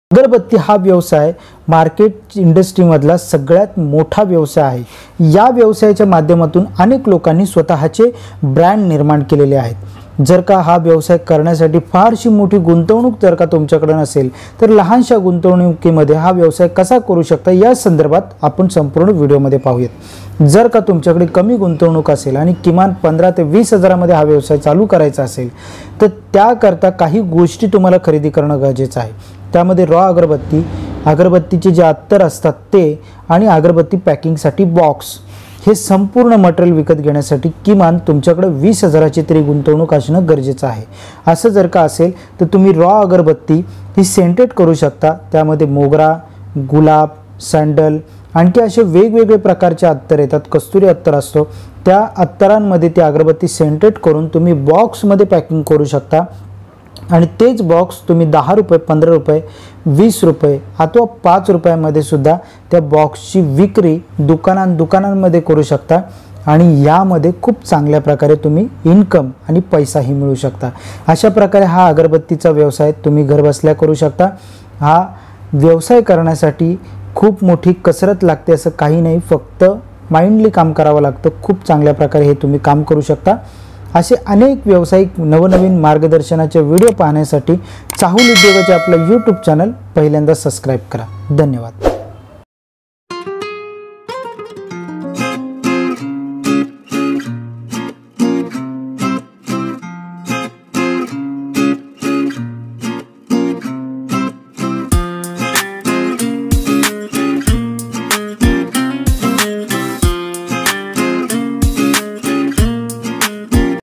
अगरबत्ती हा व्यवसाय मार्केट इंडस्ट्रीमधला सगळ्यात मोठा व्यवसाय आहे। या व्यवसायाच्या माध्यमातून अनेक लोकांनी स्वतःचे ब्रँड निर्माण केलेले आहेत। जर का हा व्यवसाय करण्यासाठी फारशी मोठी गुंतवणूक जर का तुमच्याकडे नसेल तर लहानशा गुंतवणुकीमध्ये हा व्यवसाय कसा करू शकता या संदर्भात आपण संपूर्ण व्हिडिओमध्ये पाहूयात। जर का तुमच्याकडे कमी गुंतवणूक असेल आणि किमान 15 ते 20 हजारामध्ये हा व्यवसाय चालू करायचा असेल तर त्याकरता काही गोष्टी तुम्हाला खरेदी करणं गरजेचं आहे। त्यामध्ये रॉ अगरबत्ती, अगरबत्तीचे जे अत्तर असतात ते आणि अगरबत्ती पॅकिंगसाठी बॉक्स, हे संपूर्ण मटेरियल विकत घेण्यासाठी किमान तुमच्याकडे 20 हजाराची तरी गुंतवणूक असणं गरजेचं आहे। असं जर का असेल तर तुम्ही रॉ अगरबत्ती ही सेंटेड करू शकता। त्यामध्ये मोगरा, गुलाब, सॅंडल, आणखी असे वेगवेगळे प्रकारचे अत्तर येतात। कस्तुरी अत्तर असतो, त्या अत्तरांमध्ये ती अगरबत्ती सेंटेड करून तुम्ही बॉक्समध्ये पॅकिंग करू शकता आणि तेच बॉक्स तुम्ही 10 रुपये, 15 रुपये, 20 रुपये अथवा 5 रुपयामध्ये सुद्धा त्या बॉक्सची विक्री दुकानांमध्ये करू शकता आणि यामध्ये खूप चांगल्या प्रकारे तुम्ही इन्कम आणि पैसाही मिळवू शकता। अशा प्रकारे हा अगरबत्तीचा व्यवसाय तुम्ही घरबसल्या करू शकता। हा व्यवसाय करण्यासाठी खूप मोठी कसरत लागते असं काही नाही, फक्त माइंडली काम करावं लागतं। खूप चांगल्या प्रकारे हे तुम्ही काम करू शकता। असे अनेक व्यावसायिक नवनवीन मार्गदर्शनाचे व्हिडिओ पाहण्यासाठी चाहुल उद्योगाचे आपलं YouTube चॅनल पहिल्यांदा सबस्क्राइब करा। धन्यवाद।